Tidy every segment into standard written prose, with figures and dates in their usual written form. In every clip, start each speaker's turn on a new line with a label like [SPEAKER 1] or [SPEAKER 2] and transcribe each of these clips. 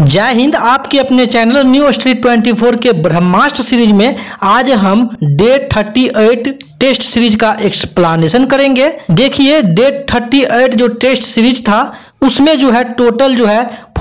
[SPEAKER 1] जय हिंद। आपके अपने चैनल न्यू स्टडी 24 के ब्रह्मास्त्र सीरीज में आज हम डे 38 टेस्ट सीरीज का एक्सप्लेनेशन करेंगे। देखिए डे 38 जो टेस्ट सीरीज था उसमें जो है टोटल जो है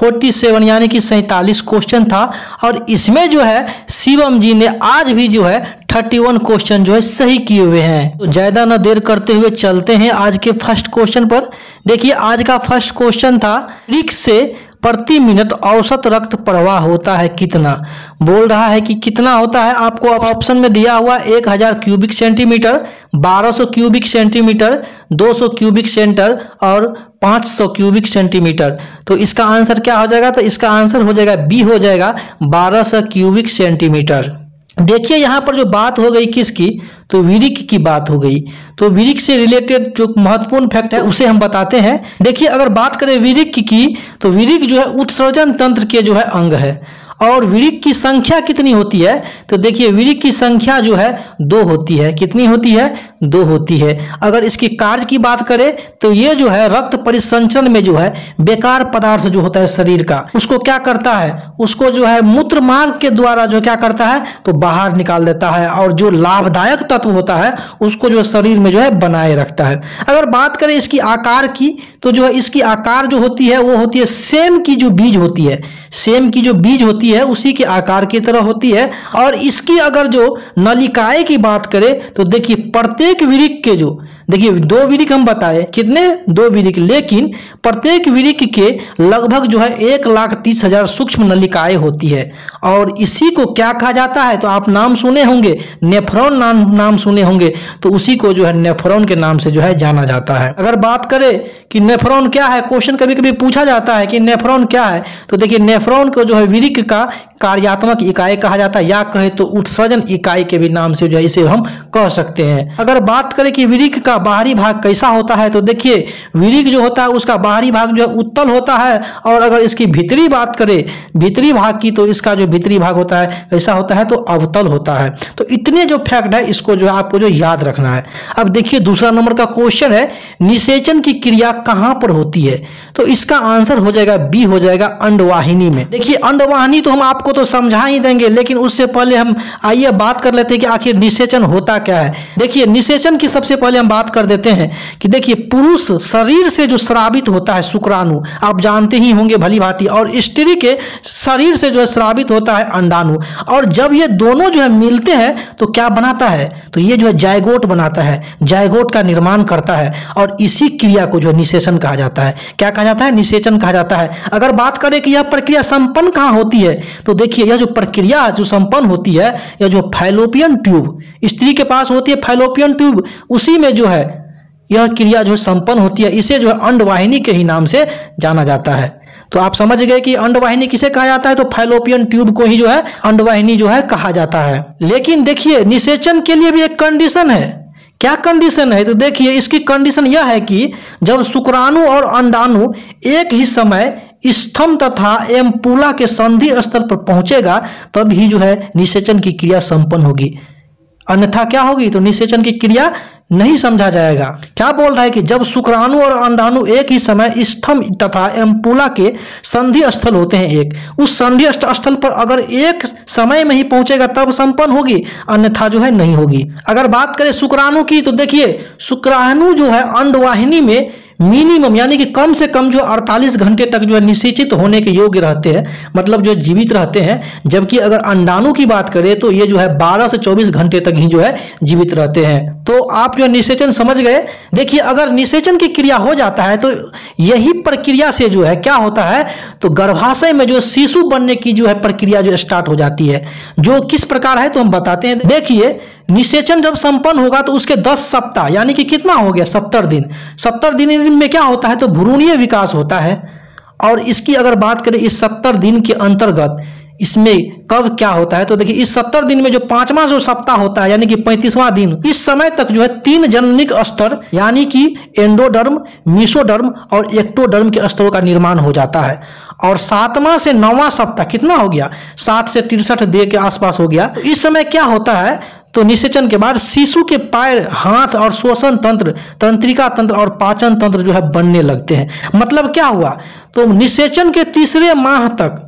[SPEAKER 1] 47 यानी कि 47 क्वेश्चन था और इसमें जो है शिवम जी ने आज भी जो है 31 क्वेश्चन जो है सही किए हुए हैं। तो ज़्यादा न देर करते हुए चलते हैं आज के फर्स्ट क्वेश्चन पर। देखिए आज का फर्स्ट क्वेश्चन था रिक्स से प्रति मिनट औसत रक्त प्रवाह होता है कितना। बोल रहा है कि कितना होता है। आपको ऑप्शन में दिया हुआ 1000 cubic centimetre, 1200 cubic centimetre, 200 cubic centre और 500 क्यूबिक सेंटीमीटर। तो इसका आंसर क्या हो जाएगा? तो इसका आंसर हो जाएगा बी, हो जाएगा 1200 क्यूबिक सेंटीमीटर। देखिए यहाँ पर जो बात हो गई किसकी, तो विरिक की बात हो गई। तो विरिक से रिलेटेड जो महत्वपूर्ण फैक्ट है उसे हम बताते हैं। देखिए अगर बात करें विरिक की तो विरिक जो है उत्सर्जन तंत्र के जो है अंग है और विरिक की संख्या कितनी होती है? तो देखिए विरिक की संख्या जो है 2 होती है। कितनी होती है? 2 होती है। अगर इसकी कार्य की बात करें तो ये जो है रक्त परिसंचरण में जो है बेकार पदार्थ जो होता है शरीर का उसको क्या करता है, उसको जो है मूत्र मार्ग के द्वारा जो क्या करता है तो बाहर निकाल देता है और जो लाभदायक तत्व होता है उसको जो शरीर में जो है बनाए रखता है। अगर बात करें इसकी आकार की तो जो है इसकी आकार जो होती है वो होती है सेम की जो बीज होती है, सेम की जो बीज होती है उसी के आकार की तरह होती है। और इसकी अगर जो नलिकाएं की बात करें तो देखिए प्रत्येक विरिक के जो देखिए 2 विरिक हम बताए, कितने 2 विरिक, लेकिन प्रत्येक विरिक के लगभग जो है 1,30,000 सूक्ष्म नलिकाएं होती है और इसी को क्या कहा जाता है? तो आप नाम सुने होंगे, नेफ्रॉन नाम सुने होंगे, तो उसी को जो है नेफ्रॉन के नाम से जो है जाना जाता है। अगर बात करें कि नेफ्रॉन क्या है, क्वेश्चन कभी कभी पूछा जाता है कि नेफ्रॉन क्या है, तो देखिए नेफ्रॉन को जो है विरिक का कार्यात्मक इकाई कहा जाता है या कहे तो उत्सर्जन इकाई के भी नाम से जो है इसे हम कह सकते हैं। अगर बात करें कि विरिक का बाहरी भाग कैसा होता है तो देखिए विरिक जो होता है उसका बाहरी भाग जो है उत्तल होता है और अगर इसकी भीतरी बात करें भीतरी भाग की तो इसका जो भीतरी भाग होता है कैसा होता है तो अवतल होता है। तो इतने जो फैक्ट है इसको जो है आपको जो याद रखना है। अब देखिए दूसरा नंबर का क्वेश्चन है निषेचन की क्रिया कहां पर होती है? तो इसका आंसर हो जाएगा बी, हो जाएगा अंडवाहिनी में। देखिए अंडवाहिनी तो हम आपको तो समझा ही देंगे, लेकिन उससे पहले हम आइए बात कर लेते हैं कि आखिर निषेचन होता क्या है। देखिए निषेचन की सबसे पहले हम बात कर देते हैं कि देखिए पुरुष शरीर से जो स्रावित होता है शुक्राणु, आप जानते ही होंगे भली भांति, और स्त्री के शरीर से जो है स्रावित होता है अंडाणु, और जब ये दोनों जो है मिलते हैं तो क्या बनाता है? तो ये जो है जायगोट बनाता है, जायगोट का निर्माण करता है और इसी क्रिया को जो निषेचन कहा जाता है। क्या कहा जाता है? निषेचन कहा जाता है। अगर बात करें कि यह प्रक्रिया संपन्न कहाँ होती है तो देखिए यह जो प्रक्रिया जो संपन्न होती है यह जो फैलोपियन ट्यूब स्त्री के पास होती है, फैलोपियन ट्यूब, उसी में जो है यह क्रिया जो संपन्न होती है। इसे जो है अंडवाहिनी के ही नाम से जाना जाता है। तो आप समझ गए कि अंडवाहिनी किसे कहा जाता है? तो फैलोपियन ट्यूब को ही जो है अंडवाहिनी जो है कहा जाता है। लेकिन देखिए निषेचन के लिए भी एक कंडीशन है। क्या कंडीशन है? तो देखिए इसकी कंडीशन यह है कि जब शुक्राणु और अंडाणु एक ही समय स्तंभ तथा एम्पुला के संधि स्तर पर पहुंचेगा तब ही जो है निषेचन की क्रिया संपन्न होगी, अन्यथा क्या होगी? तो निषेचन की क्रिया नहीं समझा जाएगा। क्या बोल रहा है कि जब शुक्राणु और अंडाणु एक ही समय स्तंभ तथा एम्पुला के संधि स्थल होते हैं, एक उस संधि स्थल पर अगर एक समय में ही पहुंचेगा तब संपन्न होगी, अन्यथा जो है नहीं होगी। अगर बात करें शुक्राणु की तो देखिए शुक्राणु जो है अंडवाहिनी में मिनिमम यानी कि कम से कम जो 48 घंटे तक जो है निषेचित होने के योग्य रहते हैं, मतलब जो जीवित रहते हैं, जबकि अगर अंडाणु की बात करें तो ये जो है 12 से 24 घंटे तक ही जो है जीवित रहते हैं। तो आप जो है निषेचन समझ गए। देखिए अगर निषेचन की क्रिया हो जाता है तो यही प्रक्रिया से जो है क्या होता है तो गर्भाशय में जो शिशु बनने की जो है प्रक्रिया जो स्टार्ट हो जाती है, जो किस प्रकार है तो हम बताते हैं। देखिए निषेचन जब संपन्न होगा तो उसके 10 सप्ताह यानी कि कितना हो गया 70 दिन, 70 दिन में क्या होता है तो भ्रूणीय विकास होता है। और इसकी अगर बात करें इस 70 दिन के अंतर्गत इसमें कब क्या होता है तो देखिए इस 70 दिन में जो 5वां जो सप्ताह होता है यानी कि 35वां दिन, इस समय तक जो है 3 जननिक स्तर यानी कि एंडोडर्म, मेसोडर्म और एक्टोडर्म के स्तरों का निर्माण हो जाता है। और 7वां से 9वां सप्ताह कितना हो गया 60 से 63 दिन के आसपास हो गया। तो इस समय क्या होता है तो निषेचन के बाद शिशु के पैर, हाथ और श्वसन तंत्र, तंत्रिका तंत्र और पाचन तंत्र जो है बनने लगते हैं। मतलब क्या हुआ तो निषेचन के तीसरे माह तक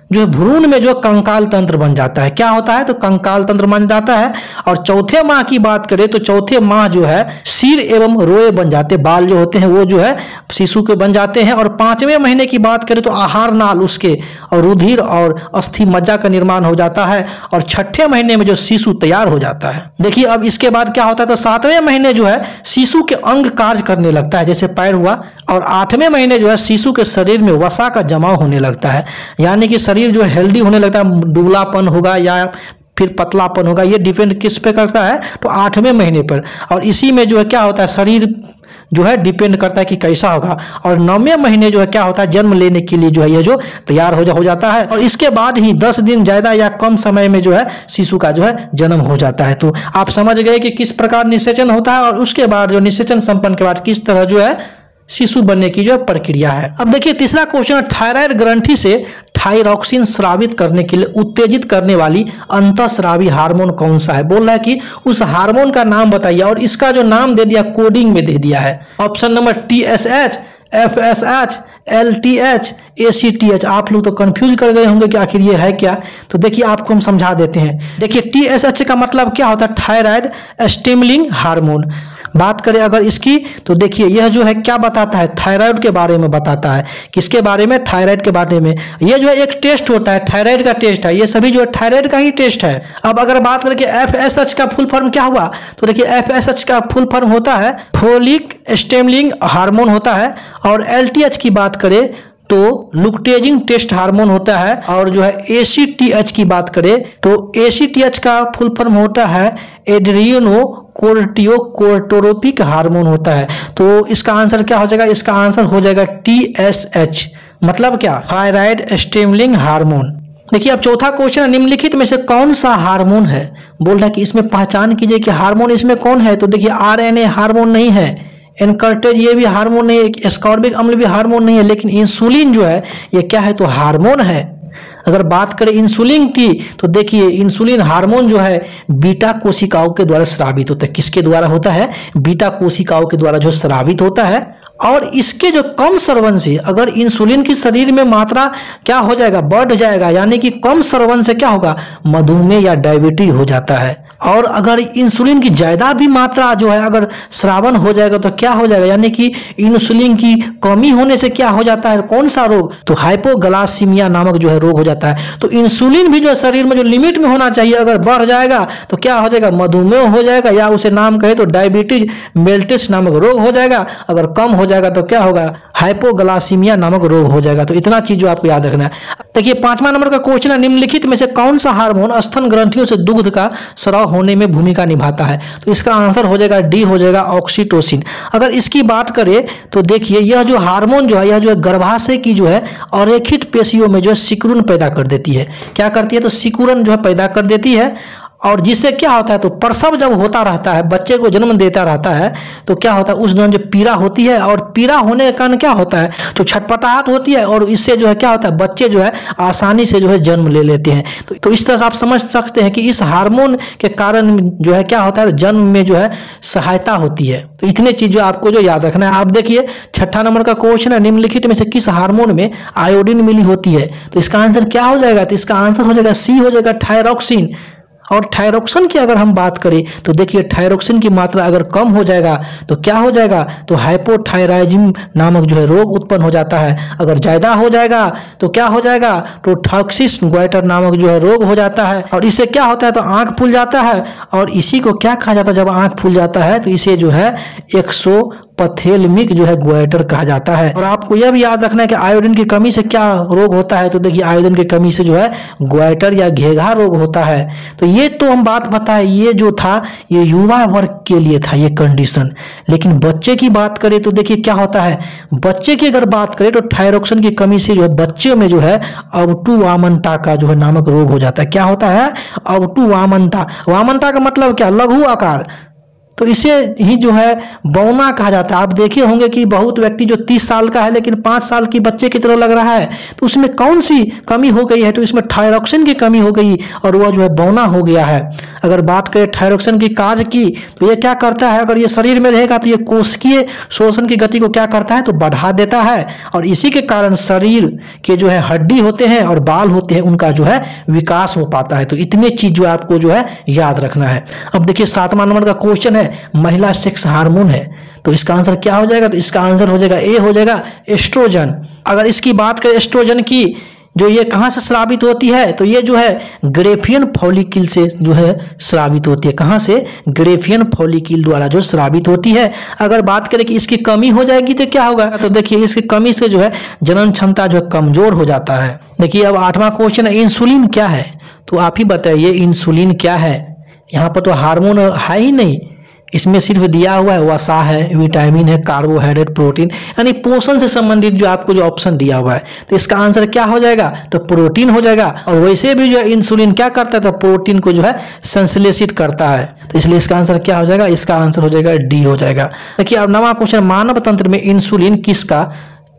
[SPEAKER 1] जो है भ्रूण में जो कंकाल तंत्र बन जाता है। क्या होता है? तो कंकाल तंत्र बन जाता है। और चौथे माह की बात करें तो चौथे माह जो है सिर एवं रोए बन जाते, बाल जो होते हैं वो जो है शिशु के बन जाते हैं। और 5वें महीने की बात करें तो आहार नाल उसके और रुधिर और अस्थि मज्जा का निर्माण हो जाता है। और 6ठे महीने में जो शिशु तैयार हो जाता है। देखिए अब इसके बाद क्या होता है, तो 7वें महीने जो है शिशु के अंग कार्य करने लगता है, जैसे पैर हुआ। और 8वें महीने जो है शिशु के शरीर में वसा का जमाव होने लगता है, यानी कि शरीर जो है हेल्दी होने लगता है, दुबलापन होगा या फिर पतलापन होगा, ये डिपेंड किस पे करता है, तो 8वें महीने पर। और इसी में जो है क्या होता है, शरीर जो है डिपेंड करता है कि कैसा होगा। और 9वें महीने जो है क्या होता है, जन्म लेने के लिए जो है ये जो तैयार हो जाता है। और इसके बाद ही 10 दिन ज्यादा या कम समय में जो है शिशु का जो है जन्म हो जाता है। तो आप समझ गए कि किस प्रकार निषेचन होता है और उसके बाद जो निषेचन संपन्न के बाद किस तरह जो है शिशु बनने की जो प्रक्रिया है। अब देखिए तीसरा क्वेश्चन, थायराइड ग्रंथि से थायरॉक्सिन स्रावित करने के लिए उत्तेजित करने वाली अंतःस्रावी हार्मोन कौन सा है? बोल रहा है कि उस हार्मोन का नाम बताइए, और इसका जो नाम दे दिया कोडिंग में दे दिया है। Option number TSH, FSH, LTH, ACTH। आप लोग तो कंफ्यूज कर गए होंगे कि आखिर ये है क्या। तो देखिए आपको हम समझा देते हैं। देखिए TSH का मतलब क्या होता है, थायराइड स्टिमुलेटिंग हार्मोन। बात करें अगर इसकी तो देखिए यह जो है क्या बताता है, थायराइड के बारे में बताता है। किसके बारे में? थायराइड के बारे में। यह जो है एक टेस्ट होता है, थायराइड का टेस्ट है, ये सभी जो है थायराइड का ही टेस्ट है। अब अगर बात करें कि FSH का फुल फॉर्म क्या हुआ, तो देखिए FSH का फुल फॉर्म होता है फोलिक स्टिमुलेटिंग हार्मोन होता है। और LTH की बात करें तो लुक्टेजिंग टेस्ट हार्मोन होता है। और जो है ACTH की बात करें तो ACTH का फुल फॉर्म होता है एड्रियनो कोर्टियोकोर्टोरोपिक हार्मोन होता है। तो इसका आंसर क्या हो जाएगा? इसका आंसर हो जाएगा TSH। मतलब क्या? Thyroid stimulating hormone. देखिए अब चौथा क्वेश्चन, निम्नलिखित में से कौन सा हार्मोन है? बोल रहा है कि इसमें पहचान कीजिए कि हार्मोन इसमें कौन है। तो देखिए RNA हार्मोन नहीं है, एनकर्टेज ये भी हार्मोन नहीं है, एस्कॉर्बिक अम्ल भी हार्मोन नहीं है, लेकिन इंसुलिन जो है ये क्या है, तो हार्मोन है। अगर बात करें इंसुलिन की तो देखिए इंसुलिन हार्मोन जो है बीटा कोशिकाओं के द्वारा स्रावित होता है। किसके द्वारा होता है? बीटा कोशिकाओं के द्वारा जो स्रावित होता है। और इसके जो कम स्रवन से अगर इंसुलिन की शरीर में मात्रा क्या हो जाएगा, बढ़ जाएगा, यानी कि कम स्रवन से क्या होगा, मधुमेह या डायबिटीज हो जाता है। और अगर इंसुलिन की ज्यादा भी मात्रा जो है अगर श्रावण हो जाएगा तो क्या हो जाएगा, यानी कि इंसुलिन की कमी होने से क्या हो जाता है, कौन सा रोग, तो हाइपोग्लाइसीमिया नामक जो है रोग हो जाता है। तो इंसुलिन भी जो शरीर में जो लिमिट में होना चाहिए अगर बढ़ जाएगा तो क्या हो जाएगा, मधुमेह हो जाएगा, या उसे नाम कहे तो डायबिटीज मेल्टिस नामक रोग हो जाएगा। अगर कम हो जाएगा तो क्या होगा, हाइपोग्लाइसीमिया नामक रोग हो जाएगा। तो इतना चीज जो आपको याद रखना है। देखिए 5वां नंबर का क्वेश्चन है, निम्नलिखित में से कौन सा हार्मोन स्तन ग्रंथियों से दुग्ध का स्राव होने में भूमिका निभाता है? तो इसका आंसर हो जाएगा डी, हो जाएगा ऑक्सीटोसिन। अगर इसकी बात करें तो देखिए यह जो हार्मोन जो है यह जो है गर्भाशय की जो है अरेखित पेशियों में जो है सिकुड़न पैदा कर देती है। क्या करती है, तो सिकुड़न जो है पैदा कर देती है। और जिससे क्या होता है, तो प्रसव जब होता रहता है, बच्चे को जन्म देता रहता है, तो क्या होता है उस दौरान जो पीड़ा होती है, और पीड़ा होने के कारण क्या होता है, तो छटपटाहट होती है। और इससे जो है क्या होता है, बच्चे जो है आसानी से जो है जन्म ले लेते हैं। तो इस तरह से आप समझ सकते हैं कि इस हार्मोन के कारण जो है क्या होता है, जन्म में जो है सहायता होती है। तो इतने चीज जो आपको जो याद रखना है। आप देखिए 6ठा नंबर का क्वेश्चन है, निम्नलिखित में से किस हार्मोन में आयोडीन मिली होती है? तो इसका आंसर क्या हो जाएगा, तो इसका आंसर हो जाएगा सी, हो जाएगा थायरॉक्सिन। और थायरॉक्सिन की अगर हम बात करें तो देखिए थायरॉक्सिन की मात्रा अगर कम हो जाएगा तो क्या हो जाएगा, तो हाइपोथायराइडिज्म नामक जो है रोग उत्पन्न हो जाता है। अगर ज्यादा हो जाएगा तो क्या हो जाएगा, तो टॉक्सिस ग्वाइटर नामक जो है रोग हो जाता है। और इससे क्या होता है, तो आंख फूल जाता है। और इसी को क्या कहा जाता है, जब आंख फूल जाता है तो इसे जो है एक्सोपथेल्मिक जो है ग्वाइटर कहा जाता है। और आपको यह भी याद रखना है कि आयोडीन की कमी से क्या रोग होता है, तो देखिए आयोडीन की कमी से जो है ग्वाइटर या घेघा रोग होता है। तो ये तो हम बात बताए, ये जो था ये युवा वर्ग के लिए था ये कंडीशन। लेकिन बच्चे की बात करें तो देखिए क्या होता है, बच्चे की अगर बात करें तो थायरॉक्सिन की कमी से जो है बच्चे में जो है अवटुवामनता का जो है नामक रोग हो जाता है। क्या होता है, अवटुवामनता। वामनता का मतलब क्या, लघु आकार। तो इसे ही जो है बौना कहा जाता है। आप देखे होंगे कि बहुत व्यक्ति जो 30 साल का है लेकिन 5 साल की बच्चे की तरह लग रहा है, तो उसमें कौन सी कमी हो गई है? तो इसमें थायरॉक्सिन की कमी हो गई और वह जो है बौना हो गया है। अगर बात करें थायरॉक्सिन की कार्य की, तो ये क्या करता है, अगर ये शरीर में रहेगा तो ये कोशिकीय शोषण की गति को क्या करता है, तो बढ़ा देता है, और इसी के कारण शरीर के जो है हड्डी होते हैं और बाल होते हैं, उनका जो है विकास हो पाता है। तो इतने चीज जो आपको जो है याद रखना है। अब देखिए 7वां नंबर का क्वेश्चन है, महिला सेक्स हार्मोन है, तो इसका आंसर क्या हो जाएगा? तो इसका आंसर हो जाएगा ए, हो जाएगा एस्ट्रोजन। अगर इसकी बात करें एस्ट्रोजन की, जो ये कहां से स्रावित होती है, तो ये जो है ग्रेफियन फॉलिकल से जो है स्रावित होती है। कहां से? ग्रेफियन फॉलिकल द्वारा जो स्रावित होती है। अगर बात करें कि इसकी कमी हो जाएगी तो क्या होगा? तो देखिए इसकी कमी से जो है जनन क्षमता जो है कमजोर हो जाता है। देखिए अब 8वां क्वेश्चन है, इंसुलिन क्या है? तो आप ही बताइए इंसुलिन क्या है? यहाँ पर तो हार्मोन है ही नहीं, इसमें सिर्फ दिया हुआ है वसा है, विटामिन है, कार्बोहाइड्रेट, प्रोटीन, यानी पोषण से संबंधित जो आपको जो ऑप्शन दिया हुआ है, तो इसका आंसर क्या हो जाएगा? तो प्रोटीन हो जाएगा। और वैसे भी जो है इंसुलिन क्या करता है, तो प्रोटीन को जो है संश्लेषित करता है, तो इसलिए इसका आंसर क्या हो जाएगा? इसका आंसर हो जाएगा डी हो जाएगा। देखिए अब 9वां क्वेश्चन, मानव तंत्र में इंसुलिन किसका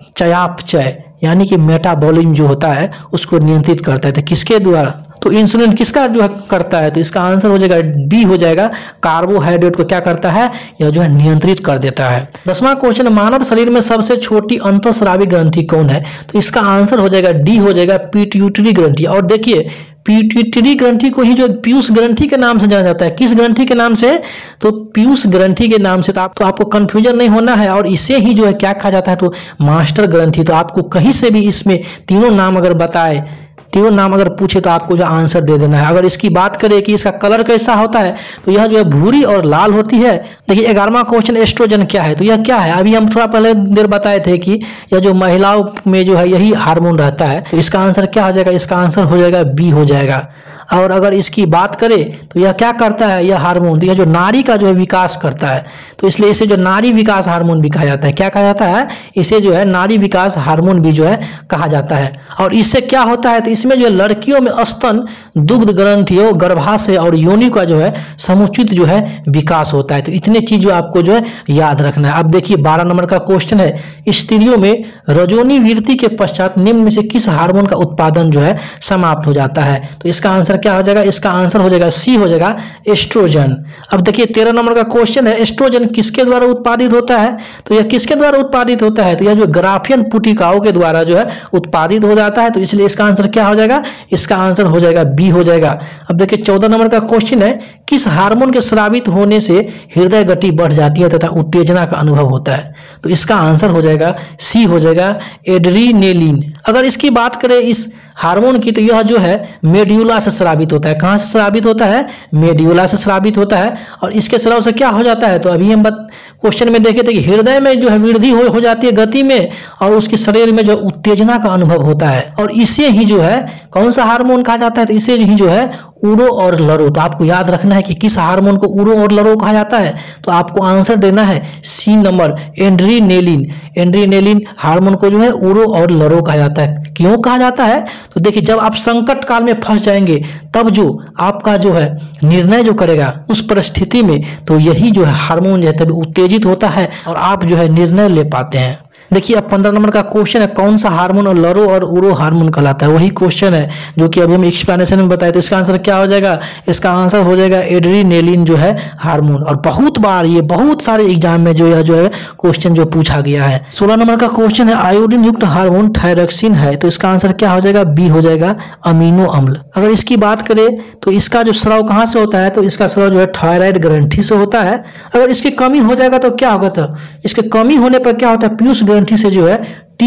[SPEAKER 1] चयापचय यानी कि मेटाबॉलिज्म जो होता है उसको नियंत्रित करता है? तो किसके द्वारा? तो इंसुलिन किसका जो है करता है? तो इसका आंसर हो जाएगा बी हो जाएगा, कार्बोहाइड्रेट को क्या करता है, यह जो है नियंत्रित कर देता है। 10वां क्वेश्चन, मानव शरीर में सबसे छोटी अंतःस्रावी ग्रंथि कौन है? तो इसका आंसर हो जाएगा डी हो जाएगा, पिट्यूटरी ग्रंथि। और देखिए पिट्यूटरी ग्रंथि को ही जो पीयूष ग्रंथि के नाम से जाना जाता है। किस ग्रंथि के नाम से? तो पीयूष ग्रंथि के नाम से। तो आपको कंफ्यूजन नहीं होना है। और इसे ही जो है क्या कहा जाता है? तो मास्टर ग्रंथि। तो आपको कहीं से भी इसमें तीनों नाम अगर बताए, तीनों नाम अगर पूछे तो आपको जो आंसर दे देना है। अगर इसकी बात करें कि इसका कलर कैसा होता है, तो यह जो है भूरी और लाल होती है। देखिए 11वां क्वेश्चन, एस्ट्रोजन क्या है? तो यह क्या है? अभी हम थोड़ा पहले देर बताए थे कि यह जो महिलाओं में जो है यही हार्मोन रहता है। तो इसका आंसर क्या हो जाएगा? इसका आंसर हो जाएगा बी हो जाएगा। और अगर इसकी बात करें तो यह क्या करता है, यह हार्मोन, तो यह जो नारी का जो है विकास करता है, तो इसलिए इसे जो नारी विकास हार्मोन भी कहा जाता है। क्या कहा जाता है? इसे जो है नारी विकास हार्मोन भी जो है कहा जाता है। और इससे क्या होता है? तो इसमें जो है लड़कियों में स्तन, दुग्ध ग्रंथियों, गर्भाशय और योनि का जो है समुचित जो है विकास होता है। तो इतने चीज जो आपको जो है याद रखना है। अब देखिए 12 नंबर का क्वेश्चन है, स्त्रियों में रजोनी वृद्धि के पश्चात निम्न में से किस हार्मोन का उत्पादन जो है समाप्त हो जाता है? तो इसका आंसर क्या हो जाएगा? इसका आंसर हो जाएगा सी हो जाएगा, एस्ट्रोजन। अब देखिए 13 नंबर का क्वेश्चन है, एस्ट्रोजन किसके द्वारा उत्पादित होता है? तो यह किसके द्वारा उत्पादित होता है? तो यह जो ग्राफियन पुटिकाओं के द्वारा जो है उत्पादित हो जाता है। तो इसलिए इसका आंसर क्या हो जाएगा? इसका आंसर हो जाएगा बी हो जाएगा। अब देखिए 14 नंबर का क्वेश्चन है, किस हार्मोन के स्रावित होने से हृदय गति बढ़ जाती है तथा उत्तेजना का अनुभव होता है? तो इसका आंसर हो जाएगा सी हो जाएगा, एड्रीनेलिन। अगर इसकी बात करें इस हार्मोन की, तो यह जो है मेड्यूला से स्रावित होता है। कहां से स्रावित होता है? मेड्यूला से स्रावित होता है। और इसके स्राव से क्या हो जाता है? तो अभी हम क्वेश्चन में देखे थे कि हृदय में जो है वृद्धि हो जाती है गति में, और उसके शरीर में जो उत्तेजना का अनुभव होता है। और इसे ही जो है कौन सा हार्मोन कहा जाता है? तो इसे ही जो है उरो और लरो। तो आपको याद रखना है कि किस हार्मोन को उरो और लरो कहा जाता है। तो आपको आंसर देना है C number, adrenaline. Adrenaline hormone को जो है उरो और लरो कहा जाता है। क्यों कहा जाता है? तो देखिए जब आप संकट काल में फंस जाएंगे, तब जो आपका जो है निर्णय जो करेगा उस परिस्थिति में, तो यही जो है हार्मोन जो है तभी उत्तेजित होता है और आप जो है निर्णय ले पाते हैं। देखिए अब 15 नंबर का क्वेश्चन है, कौन सा हार्मोन और लरो और उरो हार्मोन कहलाता है? वही क्वेश्चन है जो कि अभी हम एक्सप्लेनेशन में बताए थे। इसका आंसर क्या हो जाएगा? इसका आंसर हो जाएगा एड्रीनेलिन जो है हार्मोन। और बहुत बार ये बहुत सारे एग्जाम में जो है क्वेश्चन जो पूछा गया है। 16 नंबर का क्वेश्चन है, आयोडीन युक्त हार्मोन थायरॉक्सिन है, तो इसका आंसर क्या हो जाएगा? बी हो जाएगा, अमीनो अम्ल। अगर इसकी बात करें तो इसका जो स्राव कहाँ से होता है? तो इसका स्राव जो है थायराइड ग्रंथि से होता है। अगर इसकी कमी हो जाएगा तो क्या होगा? तो इसके कमी होने पर क्या होता है? पीयूष ग्रंथि से जो है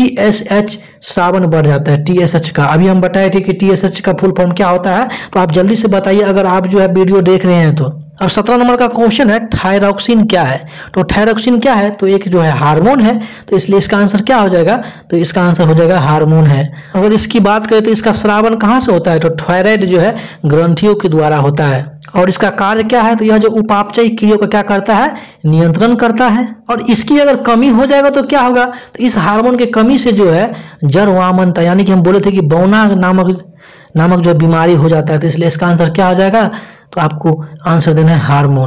[SPEAKER 1] TSH श्रावण बढ़ जाता है। TSH का अभी हम बताए थे कि TSH का फुल फॉर्म क्या होता है, तो आप जल्दी से बताइए अगर आप जो है वीडियो देख रहे हैं तो। अब 17 नंबर का क्वेश्चन है, थायरॉक्सिन क्या है? तो थायरॉक्सिन क्या है? तो एक जो है हार्मोन है, तो इसलिए इसका आंसर क्या हो जाएगा? तो इसका आंसर हो जाएगा हार्मोन है। अगर इसकी बात करें तो इसका श्रावण कहाँ से होता है? तो थायराइड जो है ग्रंथियों के द्वारा होता है। और इसका कार्य क्या है? तो यह जो उपापचयी क्रिया को क्या करता है? नियंत्रण करता है। और इसकी अगर कमी हो जाएगा तो क्या होगा? तो इस हार्मोन की कमी से जो है जरवामनता, यानी कि हम बोले थे कि बौना नामक जो बीमारी हो जाता है। तो इसलिए इसका आंसर क्या हो जाएगा? तो आपको आंसर देना है हार्मोन।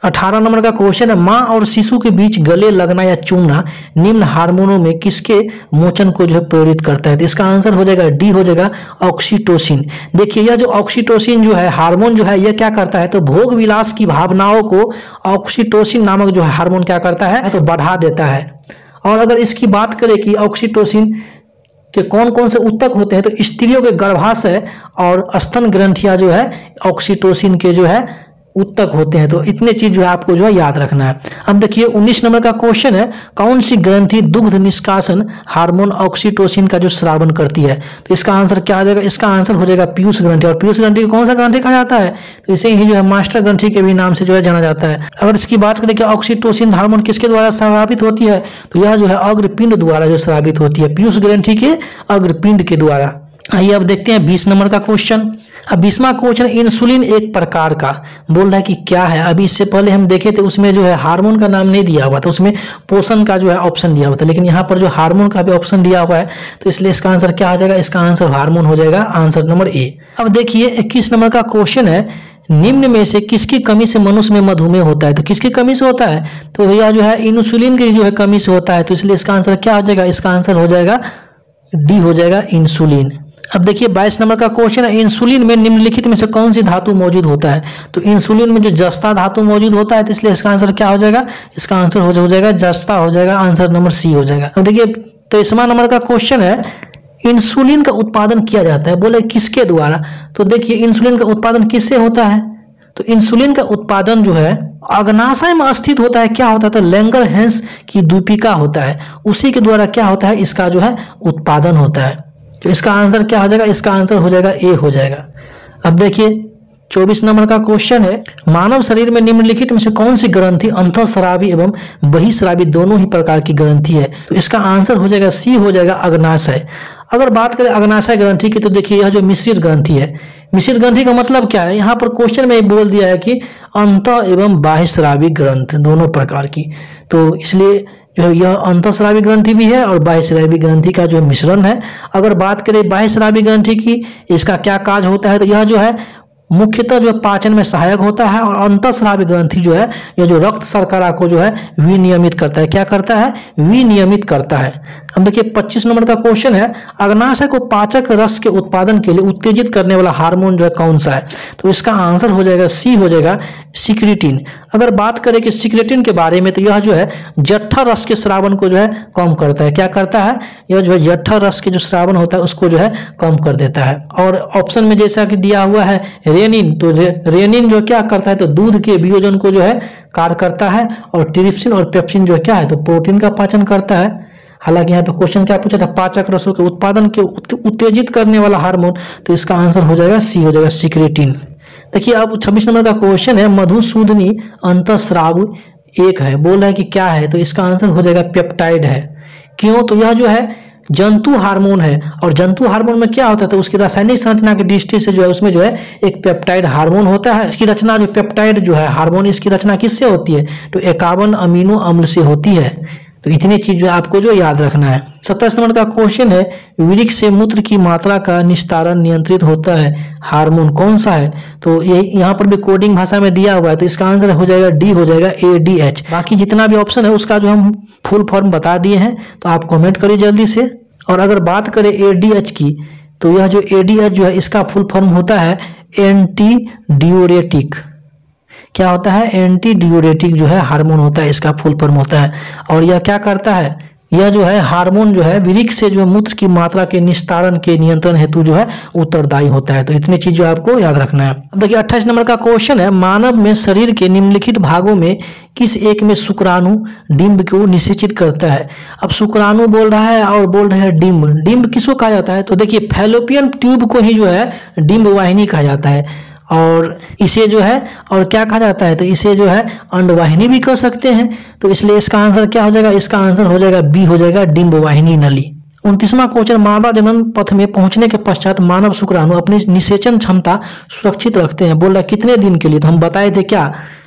[SPEAKER 1] 18 नंबर का क्वेश्चन है, माँ और शिशु के बीच गले लगना या चूमना निम्न हार्मोनों में किसके मोचन को जो है प्रेरित करता है? तो इसका आंसर हो जाएगा डी, हो जाएगा ऑक्सीटोसिन। देखिए यह जो ऑक्सीटोसिन जो है हार्मोन जो है यह क्या करता है, तो भोग विलास की भावनाओं को ऑक्सीटोसिन नामक जो है हार्मोन क्या करता है, तो बढ़ा देता है। और अगर इसकी बात करें कि ऑक्सीटोसिन के कौन कौन से उत्तक होते हैं, तो स्त्रियों के गर्भाशय और स्तन ग्रंथियां जो है ऑक्सीटोसिन के जो है उत्तक होते हैं। तो इतने चीज जो है आपको जो है याद रखना है। अब देखिए 19 नंबर का क्वेश्चन है, कौन सी ग्रंथि दुग्ध निष्कासन हार्मोन ऑक्सीटोसिन का जो स्रावन करती है? तो इसका आंसर क्या आ जाएगा, इसका आंसर हो जाएगा पीयूष ग्रंथि। और पीयूष ग्रंथि को कौन सा ग्रंथि कहा जाता है, तो इसे ही जो है मास्टर ग्रंथि के भी नाम से जो है जाना जाता है। अगर इसकी बात करें कि ऑक्सीटोसिन हार्मोन किसके द्वारा स्रावित होती है, तो यह जो है अग्रपिंड द्वारा जो स्रावित होती है, पीयूष ग्रंथि के अग्रपिंड के द्वारा। आइए अब देखते हैं 20 नंबर का क्वेश्चन। अब 20वां क्वेश्चन, इंसुलिन एक प्रकार का, बोल रहा है कि क्या है। अभी इससे पहले हम देखे थे उसमें जो है हार्मोन का नाम नहीं दिया हुआ था, उसमें पोषण का जो है ऑप्शन दिया हुआ था, लेकिन यहाँ पर जो हार्मोन का भी ऑप्शन दिया हुआ है, तो इसलिए इसका आंसर क्या हो जाएगा, इसका आंसर हार्मोन हो जाएगा, आंसर नंबर ए। अब देखिए 21 नंबर का क्वेश्चन है, निम्न में से किसकी कमी से मनुष्य में मधुमेह होता है? तो किसकी कमी से होता है, तो यह जो है इंसुलिन की जो है कमी से होता है। तो इसलिए इसका आंसर क्या हो जाएगा, इसका आंसर हो जाएगा डी, हो जाएगा इंसुलिन। अब देखिए 22 नंबर का क्वेश्चन है, इंसुलिन में निम्नलिखित में से कौन सी धातु मौजूद होता है? तो इंसुलिन में जो जस्ता धातु मौजूद होता है, तो इसलिए इसका आंसर क्या हो जाएगा, इसका आंसर हो जाएगा जस्ता, हो जाएगा, आंसर नंबर सी हो जाएगा। अब देखिए 23वां नंबर का क्वेश्चन है, इंसुलिन का उत्पादन किया जाता है, बोले किसके द्वारा? तो देखिए इंसुलिन का उत्पादन किससे होता है, तो इंसुलिन का उत्पादन जो है अग्नाशय में स्थित होता है, क्या होता है, तो लैंगरहैंस की द्वीपिका होता है, उसी के द्वारा क्या होता है, इसका जो है उत्पादन होता है। तो इसका आंसर क्या हो जाएगा, इसका आंसर हो जाएगा ए, हो जाएगा। अब देखिए 24 नंबर का क्वेश्चन है, मानव शरीर में निम्नलिखित में से कौन सी ग्रंथि अंतःस्रावी एवं बहिःस्रावी दोनों ही प्रकार की ग्रंथि है? तो इसका आंसर हो जाएगा सी, हो जाएगा अग्नाशय। अगर बात करें अग्नाशय ग्रंथि की, तो देखिए यह जो मिश्रित ग्रंथि है, मिश्रित ग्रंथि का मतलब क्या है, यहाँ पर क्वेश्चन में बोल दिया है कि अंत एवं बाह्यस्रावी ग्रंथ दोनों प्रकार की, तो इसलिए जो है यह अंतःस्रावी ग्रंथि भी है और बाह्यस्रावी ग्रंथि का जो मिश्रण है। अगर बात करें बाह्यस्रावी ग्रंथि की, इसका क्या कार्य होता है, तो यह जो है मुख्यतः जो पाचन में सहायक होता है, और अंतःस्रावी ग्रंथि जो है यह जो रक्त शर्करा को जो है विनियमित करता है, क्या करता है, विनियमित करता है। अब देखिए 25 नंबर का क्वेश्चन है, अग्नाशय को पाचक रस के उत्पादन के लिए उत्तेजित करने वाला हार्मोन जो है कौन सा है? तो इसका आंसर हो जाएगा सी, हो जाएगा सिक्रेटिन। अगर बात करें कि सिक्रेटिन के बारे में, तो यह जो है जठर रस के स्रावन को जो है कम करता है, क्या करता है, यह जो है जठर रस के जो स्रावन होता है उसको जो है कम कर देता है। और ऑप्शन में जैसा कि दिया हुआ है रेनिन, तो रेनिन जो क्या करता है, तो दूध के वियोजन को जो है कार्य करता है, और ट्रिप्सिन और पेप्सिन जो क्या है, तो प्रोटीन का पाचन करता है। हालांकि यहाँ पे क्वेश्चन क्या पूछा था, पाचक रसों के उत्पादन के उत्तेजित करने वाला हार्मोन, तो इसका आंसर हो जाएगा सी, हो जाएगा सिक्रेटिन। देखिए अब 26 नंबर का क्वेश्चन है, मधुसूदनी अंतःस्राव एक है, बोल रहा है कि क्या है, तो इसका आंसर हो जाएगा पेप्टाइड है। क्यों, तो यह जो है जंतु हार्मोन है, और जंतु हार्मोन में क्या होता है, तो उसकी रासायनिक संरचना की दृष्टि से जो है उसमें जो है एक पेप्टाइड हार्मोन होता है। इसकी रचना जो पेप्टाइड जो है हार्मोन, इसकी रचना किससे होती है, तो 51 अमीनो अम्ल से होती है। तो इतनी चीज जो आपको जो याद रखना है। 27 नंबर का क्वेश्चन है, वृक्क से मूत्र की मात्रा का निस्तारण नियंत्रित होता है हार्मोन कौन सा है? तो ये यहाँ पर भी कोडिंग भाषा में दिया हुआ है, तो इसका आंसर हो जाएगा डी, हो जाएगा ADH। बाकी जितना भी ऑप्शन है उसका जो हम फुल फॉर्म बता दिए हैं, तो आप कमेंट करिए जल्दी से। और अगर बात करें ADH की, तो यह जो ADH जो है इसका फुल फॉर्म होता है एंटी डियूरेटिक। क्या होता है, एंटी डियूरेटिक जो है हार्मोन होता है, इसका फुल फॉर्म होता है। और यह क्या करता है, यह जो है हार्मोन जो है वृक्क से जो मूत्र की मात्रा के निस्तारण के नियंत्रण हेतु जो है उत्तरदायी होता है। तो इतनी चीज जो आपको याद रखना है। अब देखिए 28 नंबर का क्वेश्चन है, मानव में शरीर के निम्नलिखित भागों में किस एक में शुक्राणु डिंब को निषेचित करता है? अब शुक्राणु बोल रहा है और बोल रहे हैं डिंब। डिंब किसको कहा जाता है, तो देखिए फैलोपियन ट्यूब को ही जो है डिंब वाहिनी कहा जाता है। और इसे जो है और क्या कहा जाता है, तो इसे जो है अंडवाहिनी भी कह सकते हैं। तो इसलिए इसका आंसर क्या हो जाएगा, इसका आंसर हो जाएगा बी, हो जाएगा डिंब वाहिनी नली। 29वां क्वेश्चन, मादा जनन पथ में पहुंचने के पश्चात मानव शुक्राणु अपनी निषेचन क्षमता सुरक्षित रखते हैं, बोल रहा है कितने दिन के लिए? तो हम बताए थे क्या,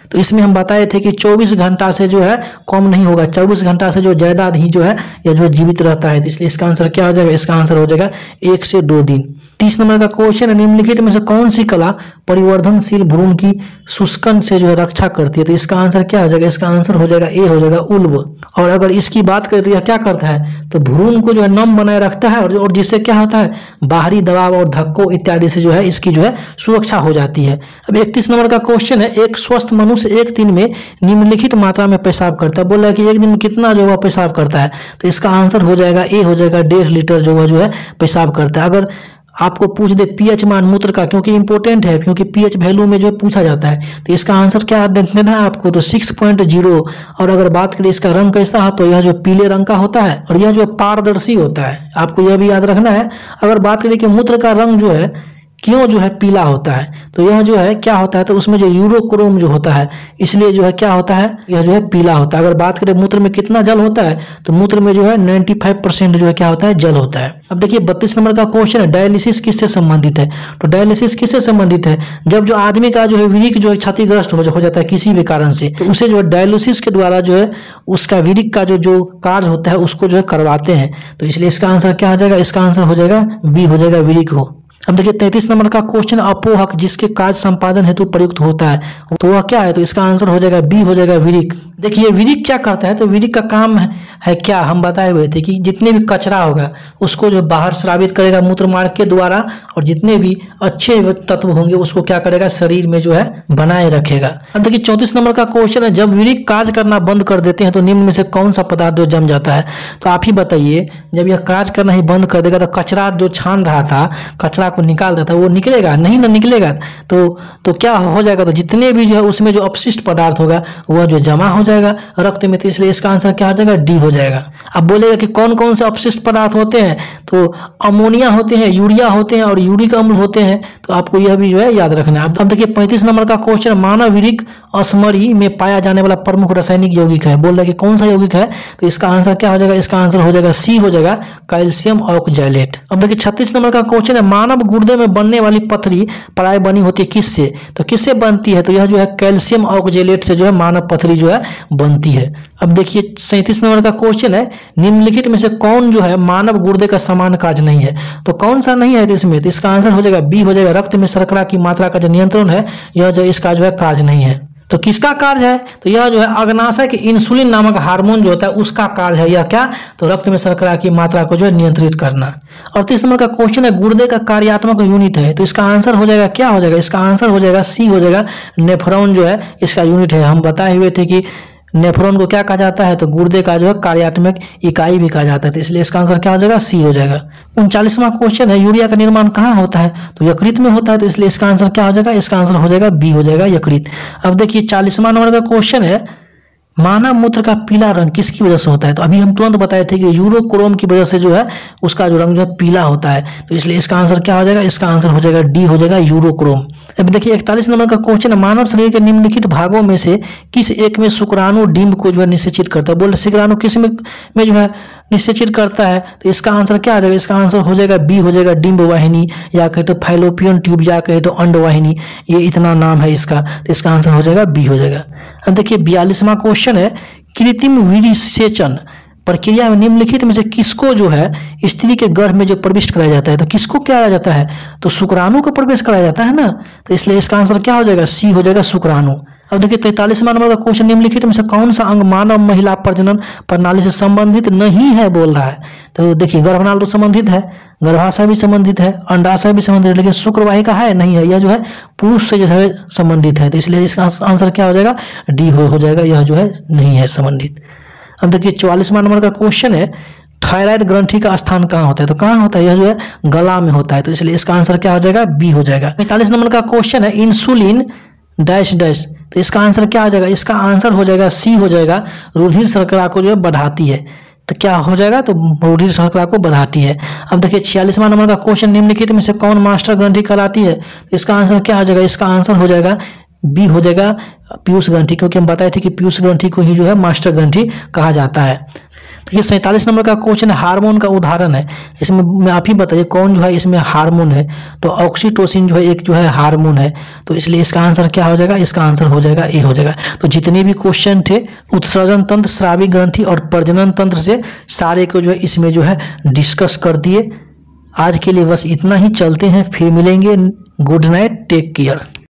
[SPEAKER 1] तो इसमें हम बताए थे कि 24 घंटा से जो है कम नहीं होगा, 24 घंटा से जो ज़्यादा ही जो है यह जो जीवित रहता है। तो इसलिए इसका आंसर क्या हो जाएगा, इसका आंसर हो जाएगा 1 से 2 दिन। 30 नंबर का क्वेश्चन है, निम्नलिखित में से कौन सी कला परिवर्धनशील भ्रूण की शुष्कन से जो है रक्षा करती है। तो इसका आंसर क्या हो जाएगा, इसका आंसर हो जाएगा ए हो जाएगा उल्ब। और अगर इसकी बात करें तो यह क्या करता है, तो भ्रूण को जो है नम बनाए रखता है और जिससे क्या होता है, बाहरी दबाव और धक्कों इत्यादि से जो है इसकी जो है सुरक्षा हो जाती है। अब 31 नंबर का क्वेश्चन है, एक स्वस्थ मनुष्य एक दिन में निम्नलिखित मात्रा में पेशाब करता है। बोल रहा है कि एक दिन में कितना जो है पेशाब करता है। तो इसका आंसर हो जाएगा ए हो जाएगा 1.5 लीटर जो है पेशाब करता है। अगर आपको पूछ दे पीएच मान मूत्र का, क्योंकि इंपॉर्टेंट है, क्योंकि पीएच वैल्यू में जो पूछा जाता है, तो इसका आंसर क्या देना है आपको, तो 6.0। और अगर बात करें इसका रंग कैसा है, तो यह जो पीले रंग का होता है और यह जो पारदर्शी होता है, आपको यह भी याद रखना है। अगर बात करें कि मूत्र का रंग जो है क्यों जो है पीला होता है, तो यह जो है क्या होता है, तो उसमें जो यूरोक्रोम जो होता है, इसलिए जो है क्या होता है, यह जो है पीला होता है। अगर बात करें मूत्र में कितना जल होता है, तो मूत्र में जो है 95% जो है क्या होता है, जल होता है। अब देखिए 32 नंबर का क्वेश्चन है, डायलिसिस किससे संबंधित है। तो डायलिसिस किससे संबंधित है, जब जो आदमी का जो है विरिक जो है क्षतिग्रस्त हो जाता है किसी भी कारण से, तो उसे जो है डायलिसिस के द्वारा जो है उसका विरिक का जो कार्य होता है उसको जो है करवाते हैं। तो इसलिए इसका आंसर क्या हो जाएगा, इसका आंसर हो जाएगा बी हो जाएगा विरिक हो। अब देखिए 33 नंबर का क्वेश्चन, अपोहक जिसके कार्य संपादन हेतु प्रयुक्त होता है, तो वह क्या है। तो इसका आंसर हो जाएगा बी हो जाएगा विरिक। देखिए विरिक क्या करता है, तो विरिक का काम है क्या, हम बताए हुए थे कि जितने भी कचरा होगा उसको जो बाहर स्रावित करेगा मूत्र मार्ग के द्वारा, और जितने भी अच्छे तत्व होंगे उसको क्या करेगा, शरीर में जो है बनाए रखेगा। अब देखिए 34 नंबर का क्वेश्चन है, जब विरिक कार्य करना बंद कर देते हैं तो निम्न में से कौन सा पदार्थ जो जम जाता है। तो आप ही बताइए, जब यह कार्य करना ही बंद कर देगा तो कचरा जो छान रहा था, कचरा को निकाल रहा था, वो निकलेगा नहीं ना, निकलेगा तो क्या हो जाएगा, तो जितने भी जो है उसमें जो अपशिष्ट पदार्थ होगा वह जो जमा हो जाएगा रक्त में। तो इसलिए इसका आंसर क्या हो जाएगा, डी हो जाएगा। अब बोलेगा कि कौन कौन से अपशिष्ट पदार्थ होते हैं, तो अमोनिया होते हैं, यूरिया होते हैं और यूरिक अम्ल होते हैं। तो आपको यह भी जो है याद रखना है। अब देखिए 35 नंबर का क्वेश्चन, मानव विरिक अस्मरी में पाया जाने वाला प्रमुख रासायनिक यौगिक है। बोल रहा है कि कौन सा यौगिक है, तो इसका आंसर क्या हो जाएगा, इसका आंसर हो जाएगा सी हो जाएगा कैल्शियम ऑक्जेलेट। अब देखिए 36 नंबर का क्वेश्चन है, मानव गुर्दे में बनने वाली पथरी प्राय बनी होती है किससे। तो किससे बनती है, तो यह जो है कैल्शियम ऑक्जेलेट से जो है मानव पथरी जो है बनती है। अब देखिए 37 नंबर का क्वेश्चन है, निम्नलिखित में से कौन जो है मानव गुर्दे का समान कार्य नहीं है। तो कौन सा नहीं है इसमें, तो इसका आंसर हो जाएगा बी हो जाएगा, रक्त में शर्करा की मात्रा का जो नियंत्रण है, यह जो इसका जो है कार्य नहीं है। तो किसका कार्य है, तो यह जो है अग्नाशय के इंसुलिन नामक हार्मोन जो होता है उसका कार्य है। यह क्या, तो रक्त में शर्करा की मात्रा को जो है नियंत्रित करना। और 30 नंबर का क्वेश्चन है, गुर्दे का कार्यात्मक यूनिट है। तो इसका आंसर हो जाएगा क्या हो जाएगा, इसका आंसर हो जाएगा सी हो जाएगा, नेफ्रॉन जो है इसका यूनिट है। हम बताए हुए थे कि नेफ्रॉन को क्या कहा जाता है, तो गुर्दे का जो है कार्यात्मक इकाई भी कहा जाता है। तो इसलिए इसका आंसर क्या हो जाएगा, सी हो जाएगा। 39वां क्वेश्चन है, यूरिया का निर्माण कहाँ होता है, तो यकृत में होता है। तो इसलिए इसका आंसर क्या हो जाएगा, इसका आंसर हो जाएगा बी हो जाएगा यकृत। अब देखिए 40वां नंबर का क्वेश्चन है, मानव मूत्र का पीला रंग किसकी वजह से होता है। तो अभी हम तुरंत बताए थे कि यूरोक्रोम की वजह से जो है उसका जो रंग जो है पीला होता है। तो इसलिए इसका आंसर क्या हो जाएगा, इसका आंसर हो जाएगा डी हो जाएगा यूरोक्रोम। अब देखिए 41 नंबर का क्वेश्चन है, मानव शरीर के निम्नलिखित भागों में से किस एक में शुक्राणु डिंब को जो है निषेचित करता है। बोल शुक्राणु किस में जो है निषेचित करता है। तो इसका आंसर क्या आ जाएगा, इसका आंसर हो जाएगा बी हो जाएगा डिंब वाहिनी, या कहे तो फैलोपियन ट्यूब, या कहे तो अंड वाहिनी, ये इतना नाम है इसका। तो इसका आंसर हो जाएगा बी हो जाएगा। अब देखिए 42वां क्वेश्चन है, कृत्रिम विनिषेचन प्रक्रिया में निम्नलिखित में से किसको जो है स्त्री के गर्भ में जो प्रविष्ट कराया जाता है। तो किसको कराया जाता है, तो शुक्राणु को प्रवेश कराया जाता है ना। तो इसलिए इसका आंसर क्या हो जाएगा, सी हो जाएगा शुक्राणु। अब देखिए 43वां नंबर का क्वेश्चन, निम्नलिखित में से कौन सा अंग मानव महिला प्रजनन प्रणाली से संबंधित नहीं है बोल रहा है। तो देखिए गर्भनाल तो संबंधित है, गर्भाशय भी संबंधित है, अंडाशय भी संबंधित है, लेकिन शुक्रवाहिका है नहीं है, यह जो है पुरुष से जो है संबंधित है। तो इसलिए इसका आंसर क्या हो जाएगा, डी हो जाएगा, यह जो है नहीं है संबंधित। अब देखिए 44वां नंबर का क्वेश्चन है, थायराइड ग्रंथि का स्थान कहाँ होता है। तो कहाँ होता है, यह जो है गला में होता है। तो इसलिए इसका आंसर क्या हो जाएगा, बी हो जाएगा। 45 नंबर का क्वेश्चन है, इंसुलिन डैश डैश। तो इसका आंसर क्या हो जाएगा, इसका आंसर हो जाएगा सी हो जाएगा, रुधिर शर्करा को जो है बढ़ाती है। तो क्या हो जाएगा, तो रुधिर शर्करा को बढ़ाती है। अब देखिए 46वां नंबर का क्वेश्चन, निम्नलिखित में से कौन मास्टर ग्रंथि कहलाती है। तो इसका आंसर क्या हो जाएगा, इसका आंसर हो जाएगा बी हो जाएगा पीयूष ग्रंथि, क्योंकि हम बताए थे कि पीयूष ग्रंथि को ही जो है मास्टर ग्रंथि कहा जाता है। ये 47 नंबर का क्वेश्चन हार्मोन का उदाहरण है। इसमें मैं आप ही बताइए कौन जो है इसमें हार्मोन है। तो ऑक्सीटोसिन जो है एक जो है हार्मोन है, तो इसलिए इसका आंसर क्या हो जाएगा, इसका आंसर हो जाएगा ए हो जाएगा। तो जितने भी क्वेश्चन थे उत्सर्जन तंत्र, स्रावी ग्रंथि और प्रजनन तंत्र से सारे को जो है इसमें जो है डिस्कस कर दिए। आज के लिए बस इतना ही, चलते हैं, फिर मिलेंगे। Good night, take care.